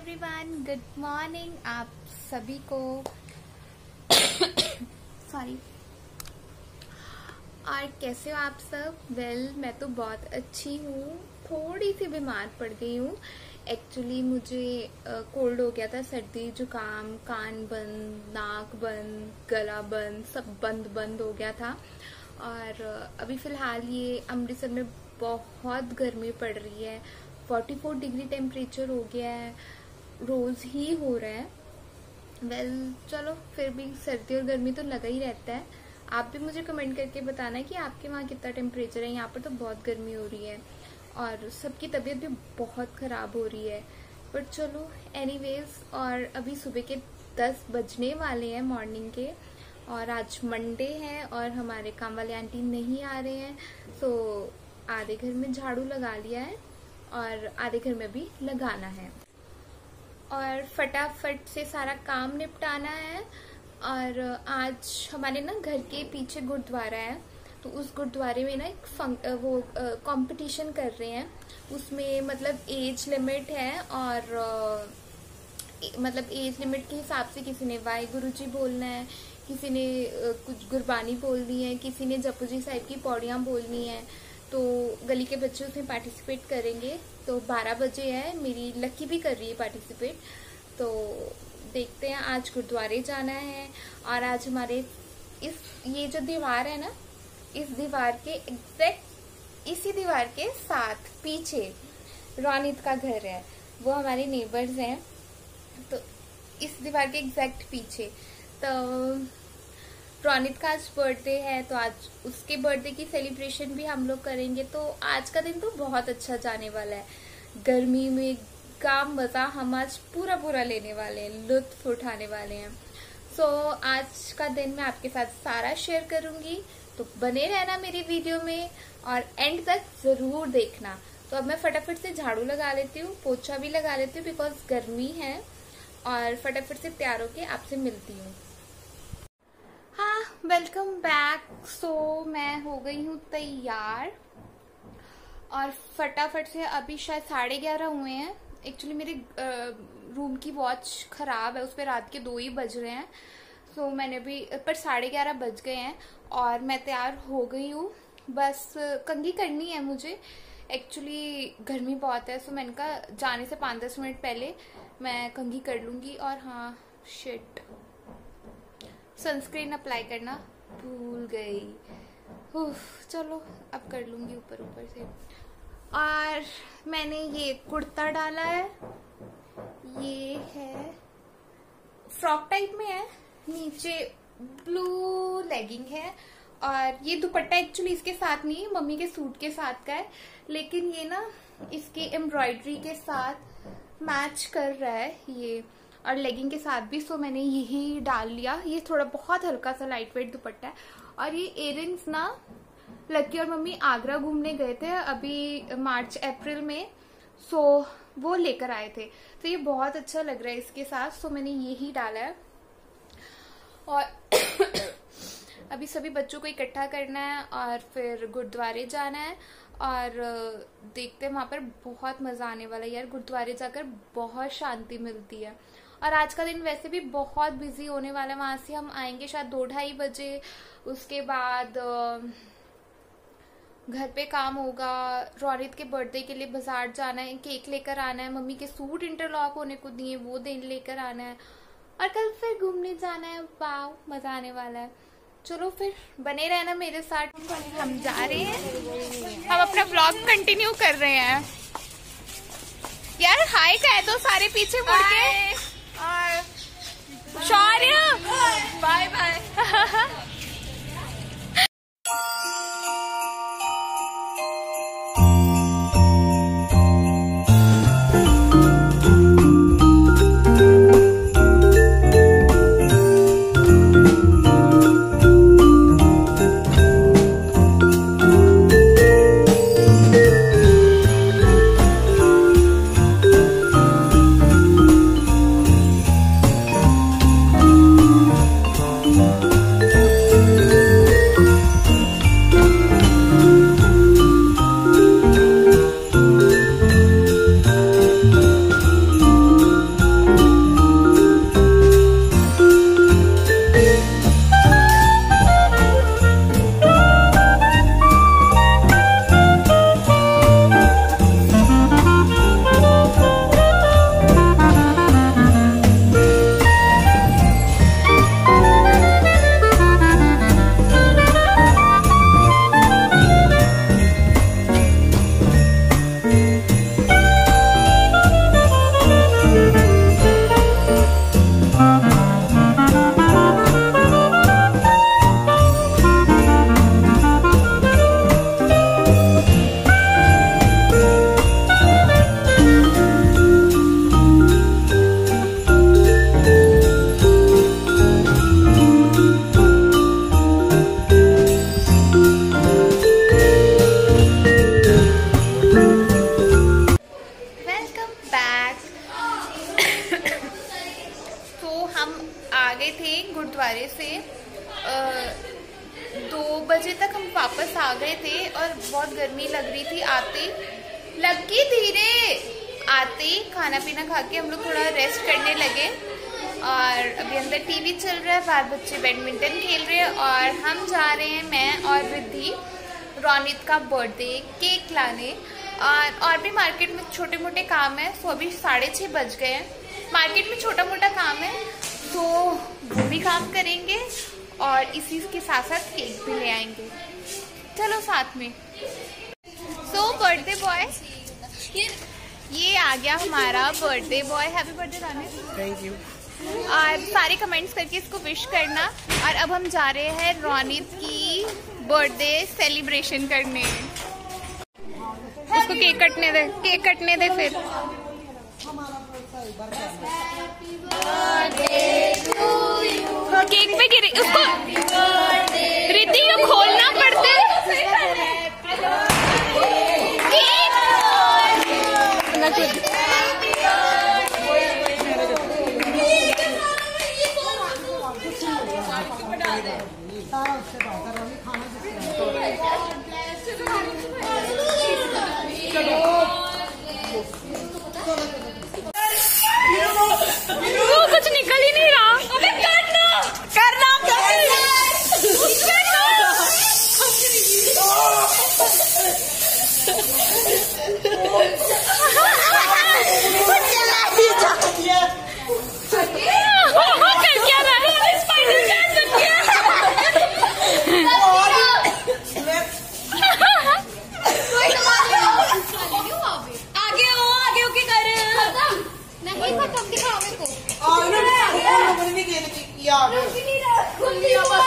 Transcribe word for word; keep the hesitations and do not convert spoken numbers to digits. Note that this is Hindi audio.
एवरीवन, गुड मॉर्निंग आप सभी को। सॉरी। और कैसे हो आप सब? वेल well, मैं तो बहुत अच्छी हूँ। थोड़ी सी बीमार पड़ गई हूँ। एक्चुअली मुझे कोल्ड हो गया था, सर्दी जुकाम, कान बंद, नाक बंद, गला बंद, सब बंद बंद हो गया था। और अभी फ़िलहाल ये अमृतसर में बहुत गर्मी पड़ रही है। चौवालीस डिग्री टेम्परेचर हो गया है, रोज़ ही हो रहा है। वेल well, चलो फिर भी सर्दी और गर्मी तो लगा ही रहता है। आप भी मुझे कमेंट करके बताना है कि आपके वहाँ कितना टेम्परेचर है। यहाँ पर तो बहुत गर्मी हो रही है और सबकी तबीयत भी बहुत ख़राब हो रही है। बट चलो एनीवेज। और अभी सुबह के दस बजने वाले हैं मॉर्निंग के, और आज मंडे है और हमारे काम वाले आंटी नहीं आ रहे हैं। सो आधे घर में झाड़ू लगा लिया है और आधे घर में भी लगाना है और फटाफट से सारा काम निपटाना है। और आज हमारे ना घर के पीछे गुरुद्वारा है, तो उस गुरुद्वारे में ना एक फंक, वो कंपटीशन कर रहे हैं। उसमें मतलब एज लिमिट है और आ, मतलब एज लिमिट के हिसाब से किसी ने वाहे गुरु जी बोलना है, किसी ने कुछ गुरबानी बोलनी है, किसी ने जपू जी साहिब की पौड़ियाँ बोलनी है। तो गली के बच्चे उसमें पार्टिसिपेट करेंगे। तो बारह बजे है, मेरी लकी भी कर रही है पार्टिसिपेट। तो देखते हैं, आज गुरुद्वारे जाना है। और आज हमारे इस ये जो दीवार है ना, इस दीवार के एग्जैक्ट इसी दीवार के साथ पीछे रोनित का घर है, वो हमारे नेबर्स हैं। तो इस दीवार के एग्जैक्ट पीछे तो रोनित का आज बर्थडे है, तो आज उसके बर्थडे की सेलिब्रेशन भी हम लोग करेंगे। तो आज का दिन तो बहुत अच्छा जाने वाला है। गर्मी में का मज़ा हम आज पूरा पूरा लेने वाले हैं, लुत्फ उठाने वाले हैं। सो so, आज का दिन मैं आपके साथ सारा शेयर करूंगी, तो बने रहना मेरी वीडियो में और एंड तक ज़रूर देखना। तो अब मैं फटाफट से झाड़ू लगा लेती हूँ, पोछा भी लगा लेती हूँ बिकॉज गर्मी है, और फटाफट से तैयार होके आपसे मिलती हूँ। हाँ, वेलकम बैक। सो मैं हो गई हूँ तैयार और फटाफट से अभी शायद साढ़े ग्यारह हुए हैं। एक्चुअली मेरे रूम की वॉच खराब है, उस पर रात के दो ही बज रहे हैं। सो मैंने भी पर साढ़े ग्यारह बज गए हैं और मैं तैयार हो गई हूँ। बस कंघी करनी है मुझे, एक्चुअली गर्मी बहुत है। सो मैंने कहा जाने से पाँच दस मिनट पहले मैं कंघी कर लूँगी। और हाँ शिट, सनस्क्रीन अप्लाई करना भूल गई। उफ, चलो अब कर लूँगी ऊपर ऊपर से। और मैंने ये कुर्ता डाला है, ये है फ्रॉक टाइप में है, नीचे ब्लू लेगिंग है। और ये दुपट्टा एक्चुअली इसके साथ नहीं है, मम्मी के सूट के साथ का है, लेकिन ये ना इसकी एम्ब्रॉयडरी के साथ मैच कर रहा है ये, और लेगिंग के साथ भी। सो मैंने यही डाल लिया। ये थोड़ा बहुत हल्का सा लाइट वेट दुपट्टा है। और ये इयररिंग्स ना लकी और मम्मी आगरा घूमने गए थे अभी मार्च अप्रैल में, सो वो लेकर आए थे। तो ये बहुत अच्छा लग रहा है इसके साथ, सो मैंने यही डाला है। और अभी सभी बच्चों को इकट्ठा करना है और फिर गुरुद्वारे जाना है। और देखते हैं, वहाँ पर बहुत मज़ा आने वाला है यार। गुरुद्वारे जाकर बहुत शांति मिलती है। और आज का दिन वैसे भी बहुत बिजी होने वाला है। वहाँ से हम आएंगे शायद दो ढाई बजे। उसके बाद घर पे काम होगा, रोनित के बर्थडे के लिए बाजार जाना है, केक लेकर आना है, मम्मी के सूट इंटरलॉक होने को दिए वो दिन लेकर आना है, और कल फिर घूमने जाना है। वाह, मज़ा आने वाला है। चलो फिर बने रहना मेरे साथ। हम जा रहे हैं, हम अपना व्लॉग कंटिन्यू कर रहे हैं। यार हाय कह दो सारे पीछे मुड़ के। और Shaurya bye bye. Thank you. गुरुद्वारे से दो बजे तक हम वापस आ गए थे और बहुत गर्मी लग रही थी। आते लगी धीरे आते खाना पीना खा के हम लोग थोड़ा रेस्ट करने लगे और अभी अंदर टीवी चल रहा है, बाहर बच्चे बैडमिंटन खेल रहे हैं और हम जा रहे हैं, मैं और रिद्धि, रोनित का बर्थडे केक लाने। और और भी मार्केट में छोटे मोटे काम है, सो अभी साढ़े छः बज गए हैं। मार्केट में छोटा मोटा काम है तो वो भी काम करेंगे और इसी के साथ साथ केक भी ले आएंगे। चलो साथ में। सो बर्थडे बॉय, ये आ गया हमारा birthday boy. Happy birthday Ronit. Thank you. और सारे कमेंट्स करके इसको विश करना। और अब हम जा रहे हैं रोनित की बर्थडे सेलिब्रेशन करने। उसको केक कटने दे, केक कटने दे फिर। केक पे गिरे उसको, रिद्धि को खोलना पड़ता है। कुछ निकल ही नहीं रहा। करना करना आ